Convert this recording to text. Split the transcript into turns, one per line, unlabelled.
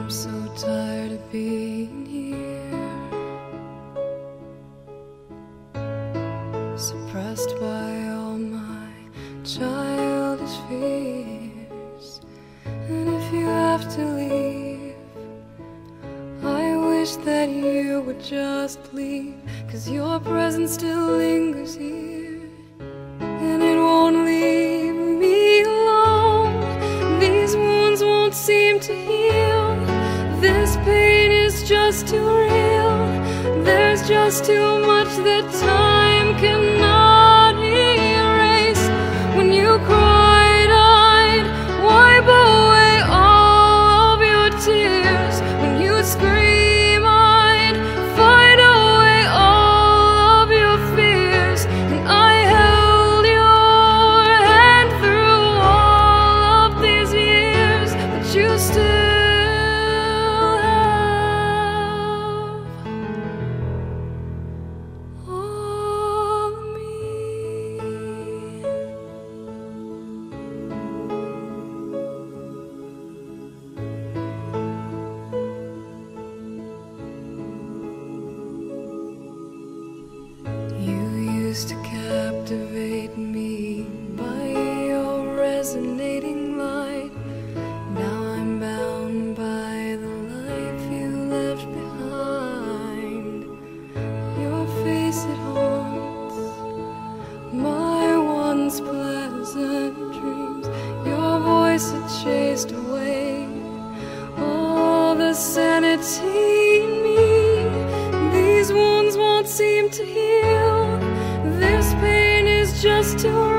I'm so tired of being here, suppressed by all my childish fears. And if you have to leave, I wish that you would just leave, 'cause your presence still lingers here, and it won't leave me alone. These wounds won't seem to heal. This pain is just too real. There's just too much that time cannot erase. When you cried, I'd wipe away all of your tears. When you scream, I'd fight away all of your fears. And I held your hand through all of these years, but you still to captivate me by your resonating light. Now I'm bound by the life you left behind. Your face, it haunts my once pleasant dreams. Your voice, it chased away all the sanity in me. These wounds won't seem to heal. This pain is just too